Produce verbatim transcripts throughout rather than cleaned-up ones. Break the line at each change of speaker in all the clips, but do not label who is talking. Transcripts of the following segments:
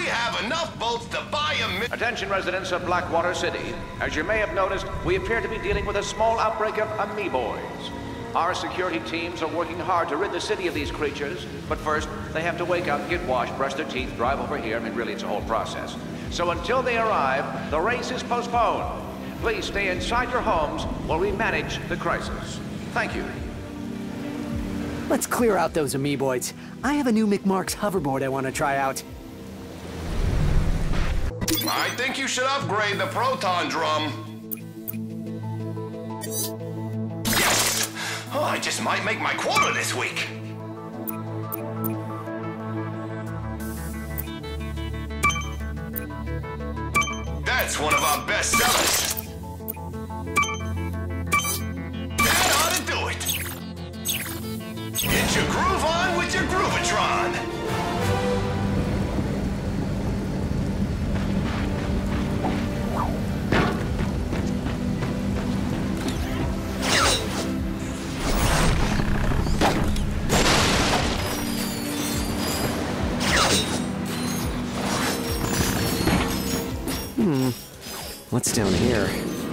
have enough bolts to buy a mi-
Attention residents of Blackwater City. As you may have noticed, we appear to be dealing with a small outbreak of amoeboids. Our security teams are working hard to rid the city of these creatures, but first, they have to wake up, get washed, brush their teeth, drive over here. I mean, really, it's a whole process. So until they arrive, the race is postponed. Please stay inside your homes while we manage the crisis. Thank you.
Let's clear out those amoeboids. I have a new McMark's hoverboard I want to try out.
I think you should upgrade the proton drum. Yes! Oh, I just might make my quota this week. That's one of our best sellers. That ought to do it. Get your groove on with your Groovatron.
Hmm. What's down here?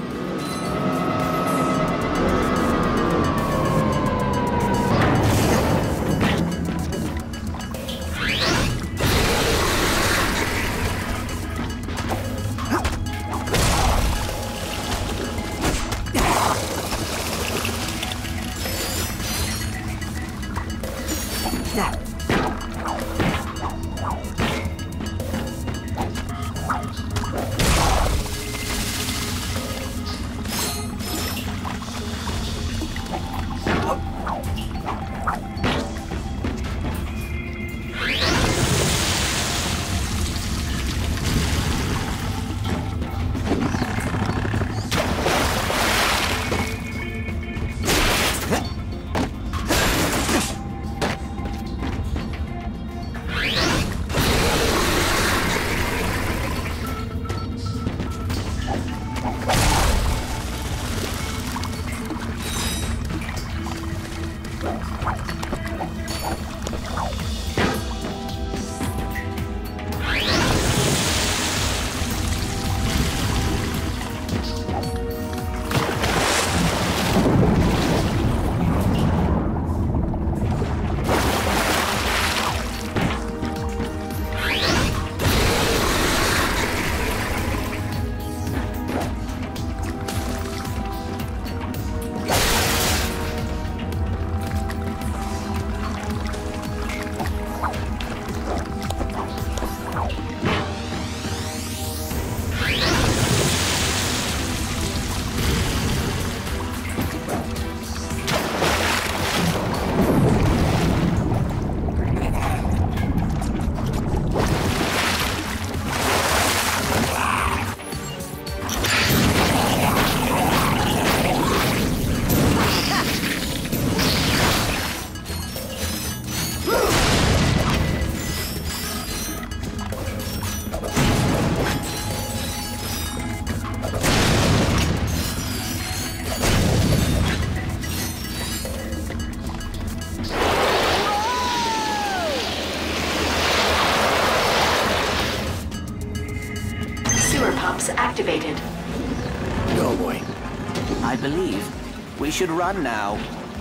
Activated.
Oh boy.
I believe we should run now.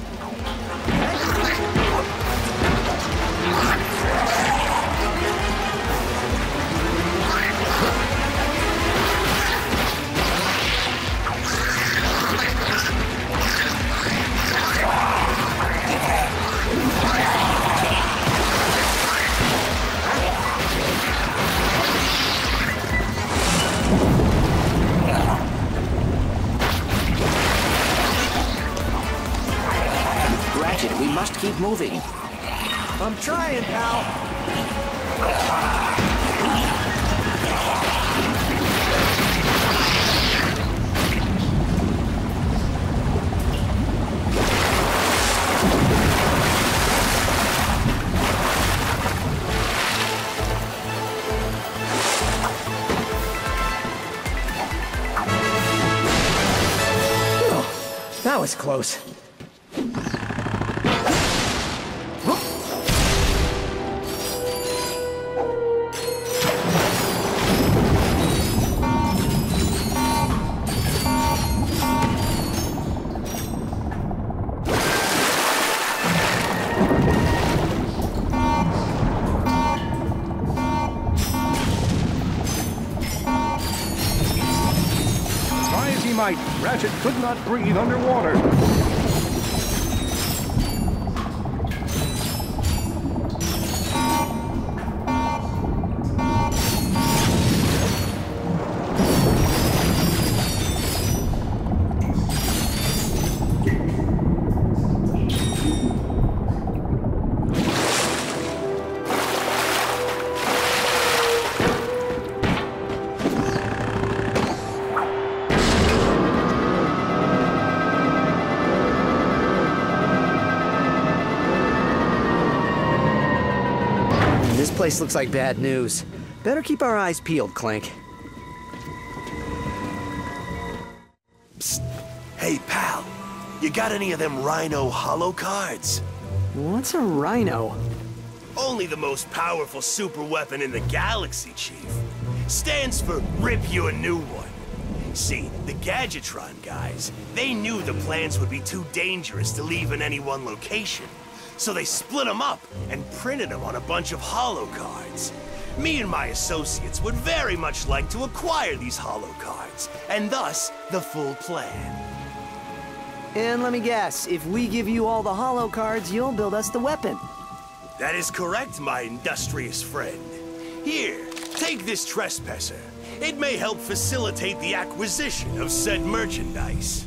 Ratchet, we must keep moving.
I'm trying, pal. Oh, that was close.
night, Ratchet could not breathe underwater.
This place looks like bad news. Better keep our eyes peeled, Clank.
Psst. Hey, pal. You got any of them Rhino holo cards?
What's a rhino?
Only the most powerful super weapon in the galaxy, Chief. Stands for Rip You a New One. See, the Gadgetron guys, they knew the plans would be too dangerous to leave in any one location. So they split them up and printed them on a bunch of holo cards. Me and my associates would very much like to acquire these holo cards, and thus the full plan.
And let me guess, if we give you all the holo cards, you'll build us the weapon.
That is correct, my industrious friend. Here, take this trespasser. It may help facilitate the acquisition of said merchandise.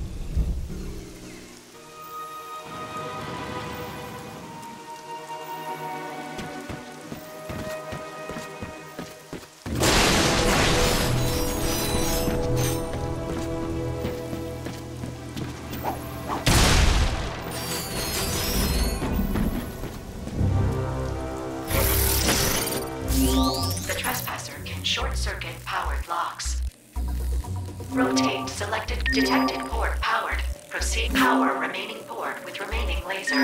Short-circuit powered locks. Rotate selected detected port powered. Proceed power remaining port with remaining laser.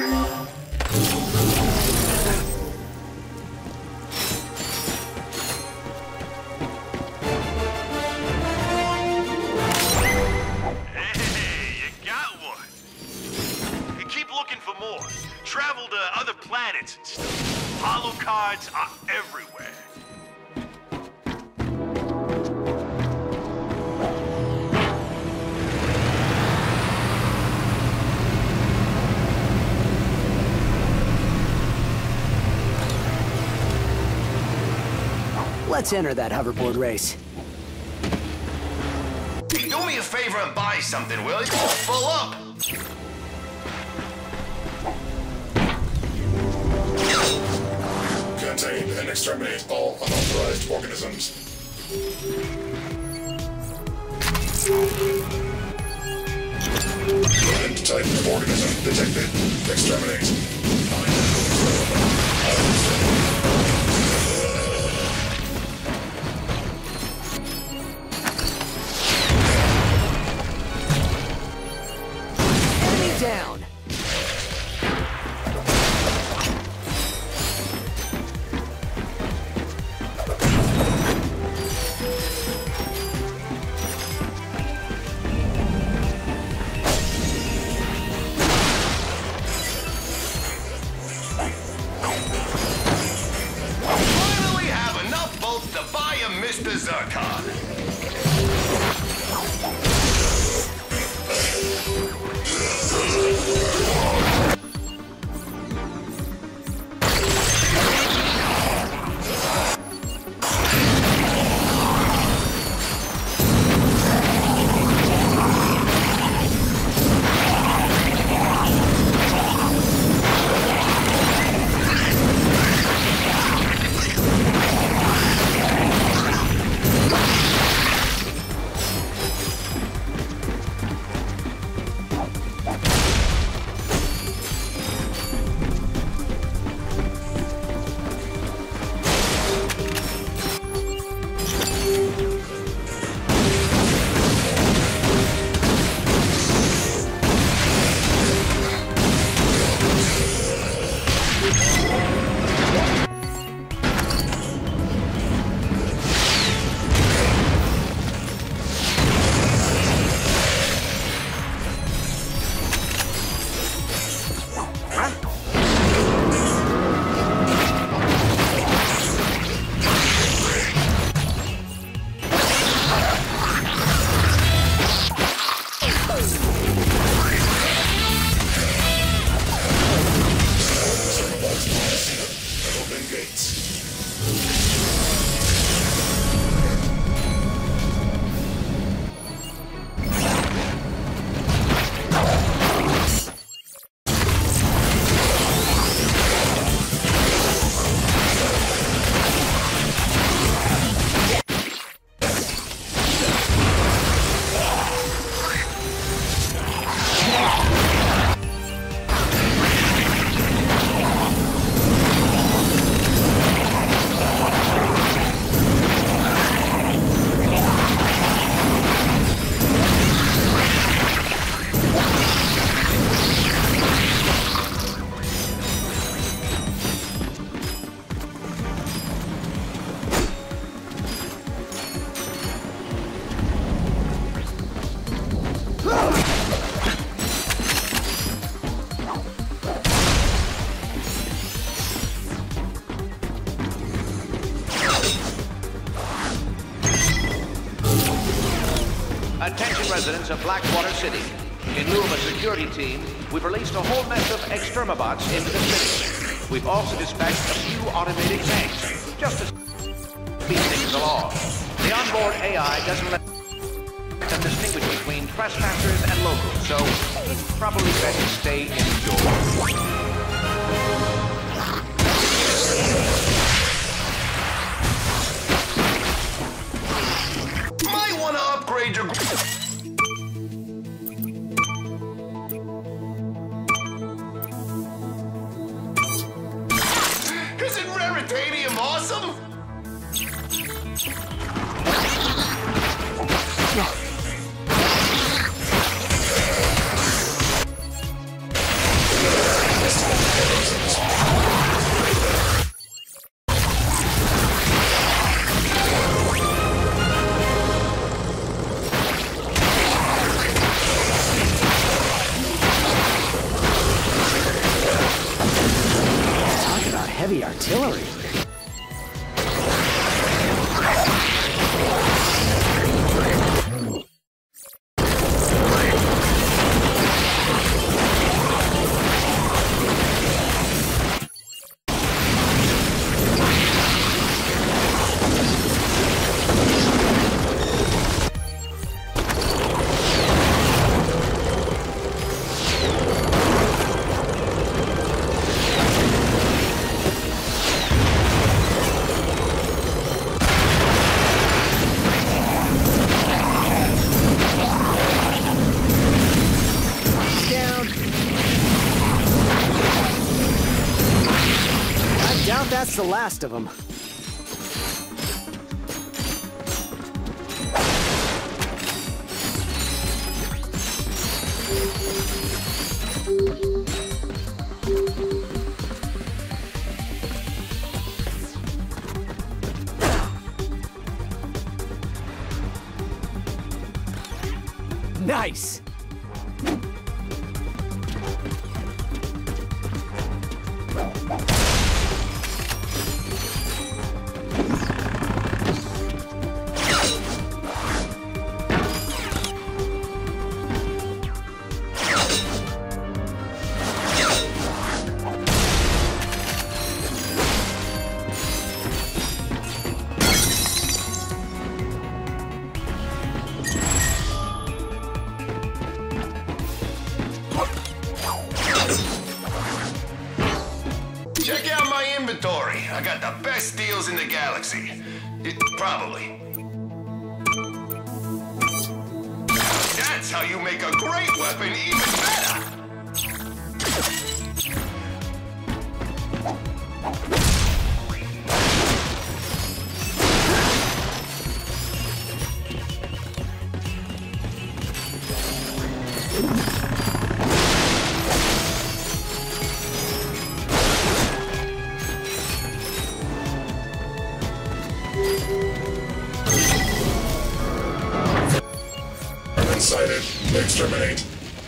Hey, you got one. You keep looking for more. Travel to other planets and stuff. Holo cards are everywhere.
Let's enter that hoverboard race.
Hey, do me a favor and buy something, will you? Full up!
Contain and exterminate all unauthorized organisms. Current type of organism detected. Exterminate.
Enemy down.
Finally have enough bolts to buy a Mister Zircon.
Attention residents of Blackwater City. In lieu of a security team, we've released a whole mess of extermabots into the city. We've also dispatched a few automated tanks, just to speed things along. The onboard A I doesn't let them distinguish between trespassers and locals, so it's probably best to stay indoors.
Might want to upgrade your... Isn't Raritanium awesome?
Talk about heavy artillery. That's the last of them. Nice!
Check out my inventory. I got the best deals in the galaxy. It, probably. That's how you make a great weapon even better!
Sighted. Exterminate.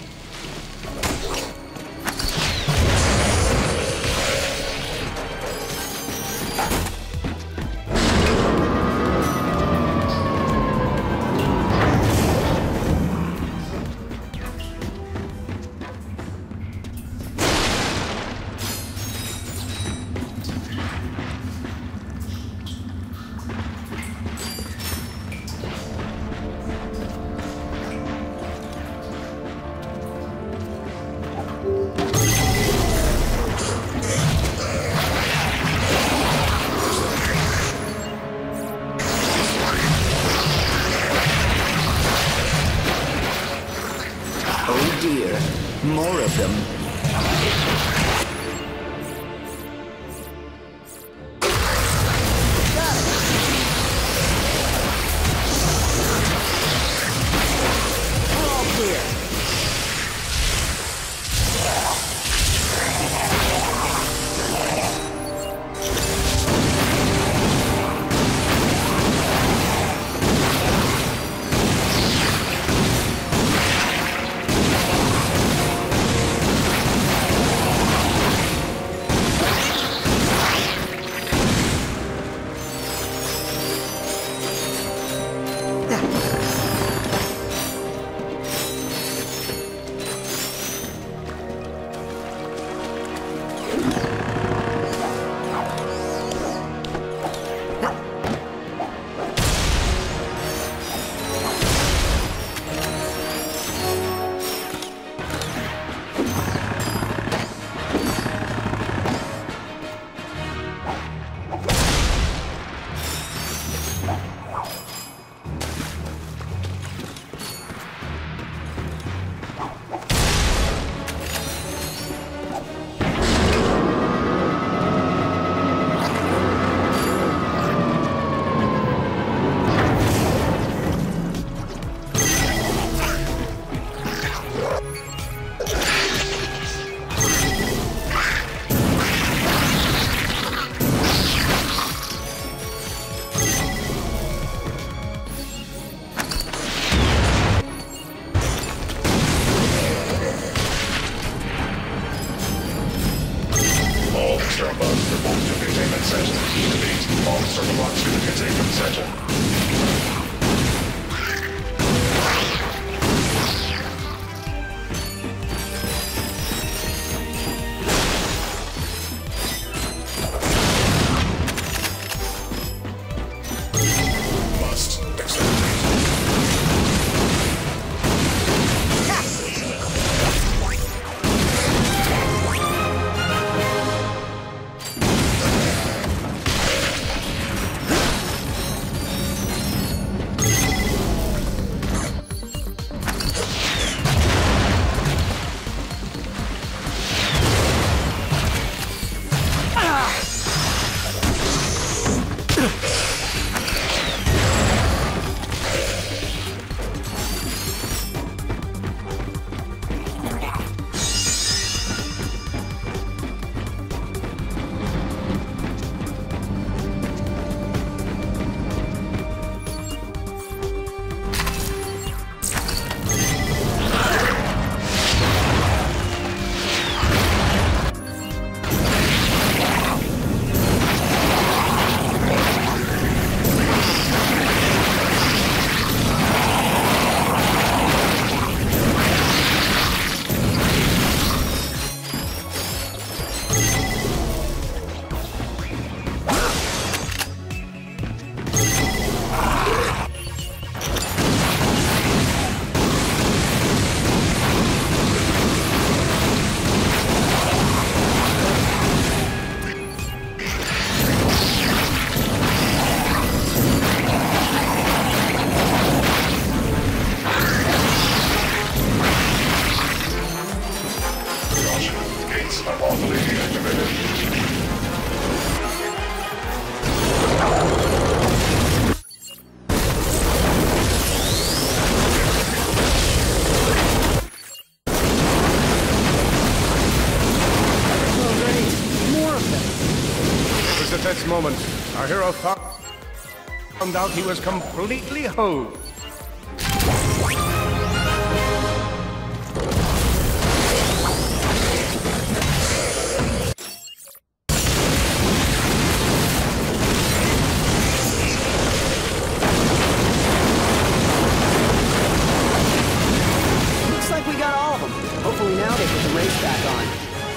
Oh dear, more of them.
We're all clear.
This moment, our hero found out he was completely hosed.
Looks like we got all of them. Hopefully now they put the race back on.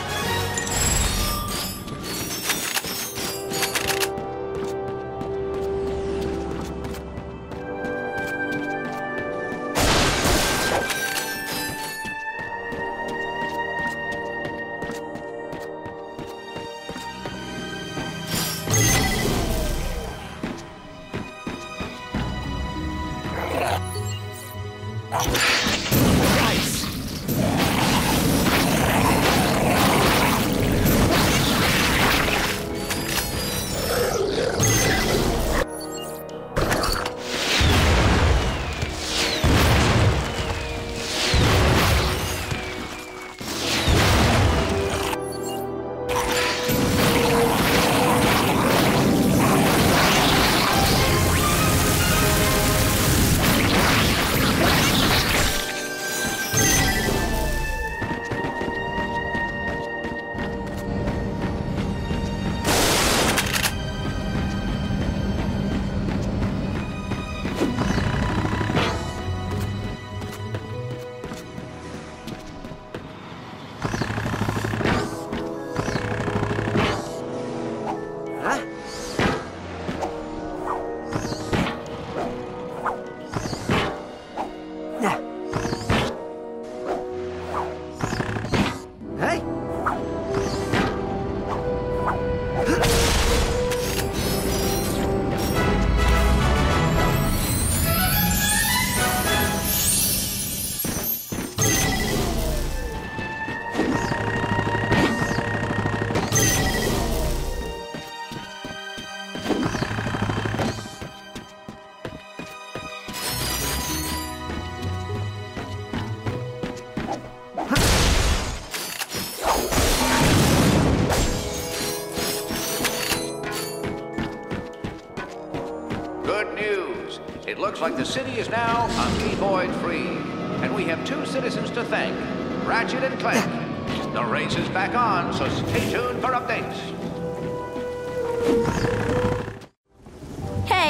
It looks like the city is now amoeboid-free, and we have two citizens to thank, Ratchet and Clank. The race is back on, so stay tuned for updates.
Hey,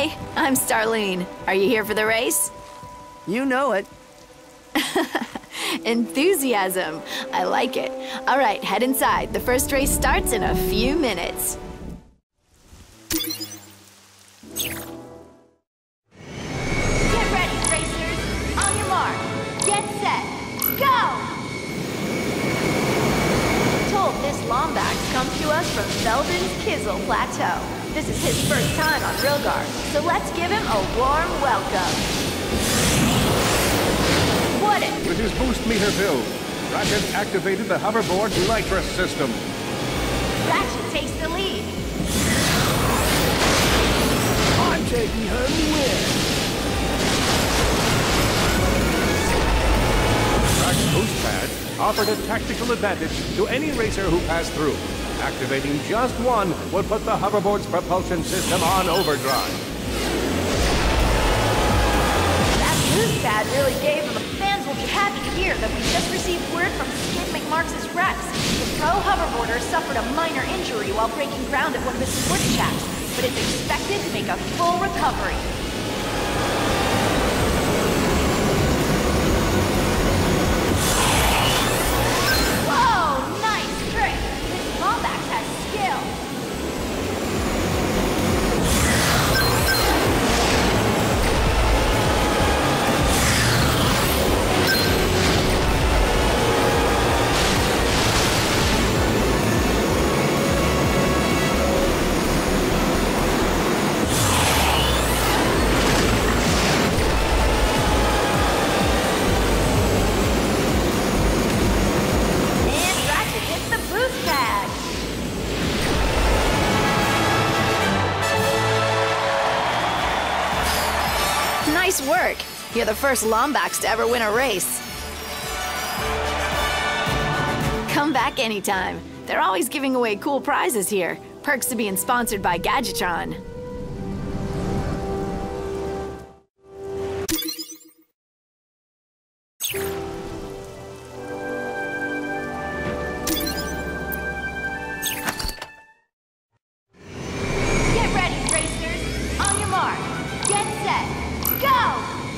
Hey, I'm Starlene. Are you here for the race?
You know it.
Enthusiasm. I like it. All right, head inside. The first race starts in a few minutes.
Get ready, racers! On your mark, get set, go! Told this Lombax comes to us from Felden's Kizzle Plateau. This is his first time on Rilgar, so let's give him a warm welcome. What it?
With his boost meter filled, Ratchet activated the hoverboard nitrous system.
Ratchet takes the lead.
I'm taking her to win.
Ratchet's boost pad offered a tactical advantage to any racer who passed through. Activating just one would put the hoverboard's propulsion system on overdrive.
That boost pad really gave him. Fans will be happy to hear that we just received word from Skid McMarks' reps. The pro hoverboarder suffered a minor injury while breaking ground at one of his sports shacks, but is expected to make a full recovery. Whoa! Nice trick! This Lombax has skill!
Nice work. You're the first Lombax to ever win a race. Come back anytime. They're always giving away cool prizes here. Perks to being sponsored by Gadgetron.
Get ready, racers! On your mark, get set, go!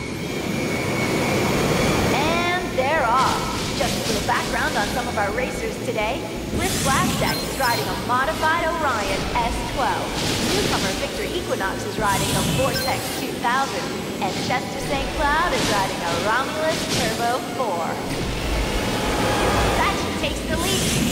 And they're off. Just a little background on some of our racers today. Rick Blastek is riding a modified Orion S twelve. Newcomer Victor Equinox is riding a Vortex two thousand. And Chester Saint Cloud is riding a Romulus Turbo four. Ratchet takes the lead.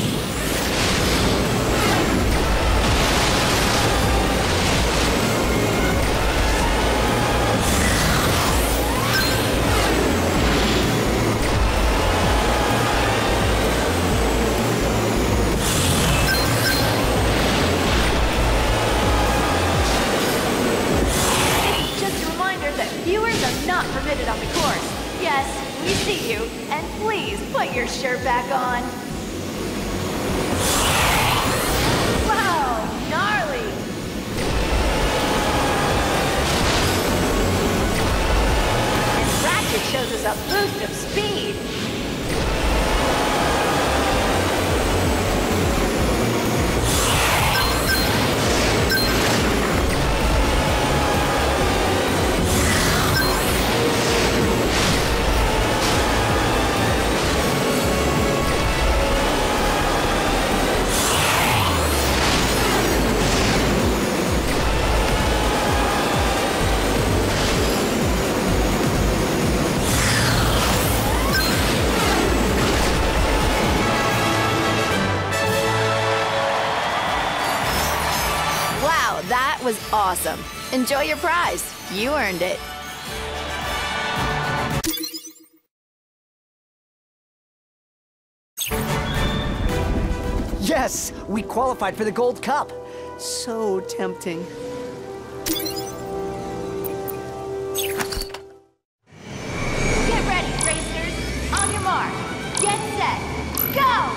Viewers are not permitted on the course. Yes, we see you, and please put your shirt back on. Wow, gnarly! And Ratchet shows us a boost of speed.
That was awesome. Enjoy your prize. You earned it.
Yes, we qualified for the Gold Cup. So tempting.
Get ready, racers. On your mark, get set, go!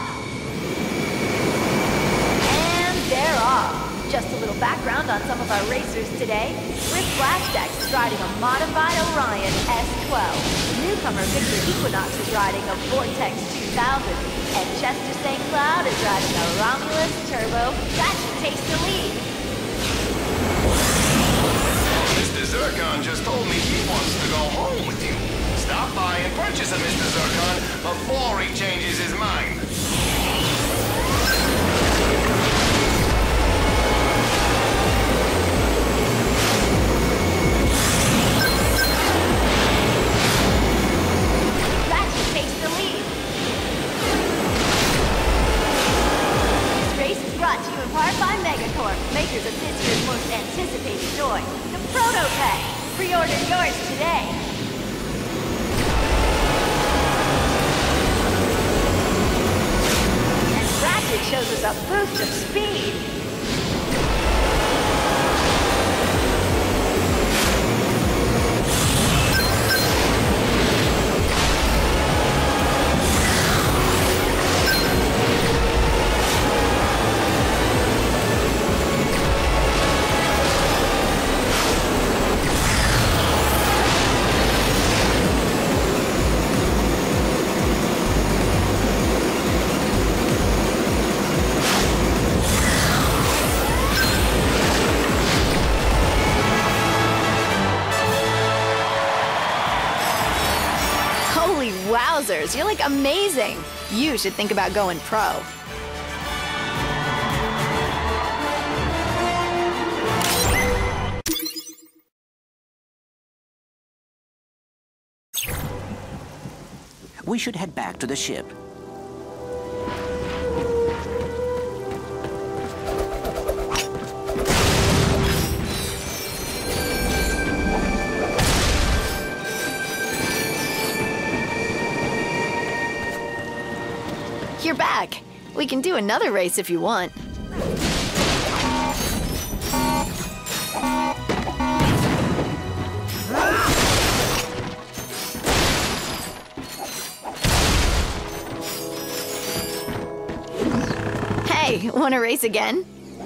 And they're off. Just a little background on some of our racers today. Rick Blastek is riding a modified Orion S twelve. Newcomer Victor Equinox is riding a Vortex two thousand. And Chester Saint Cloud is riding a Romulus Turbo. Ratchet takes the lead.
Mister Zircon just told me he wants to go home with you. Stop by and purchase a Mister Zircon before he changes his mind.
Ratchet takes the lead. This race is brought to you in part by Megacorp, makers of this year's most anticipated toy, the Prototype. Pre-order yours today. Ratchet shows us a boost of speed.
Wowzers, you're like amazing. You should think about going pro.
We should head back to the ship.
You're back. We can do another race if you want. Hey, want to race again?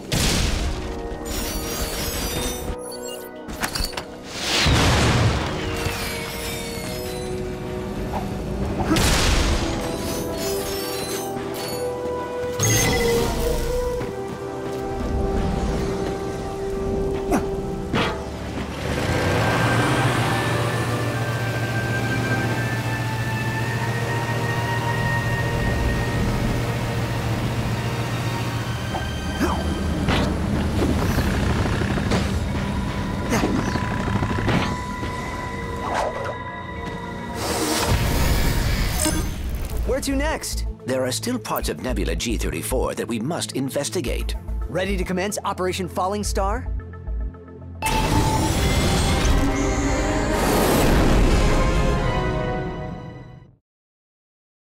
Where to next?
There are still parts of Nebula G thirty-four that we must investigate.
Ready to commence Operation Falling Star?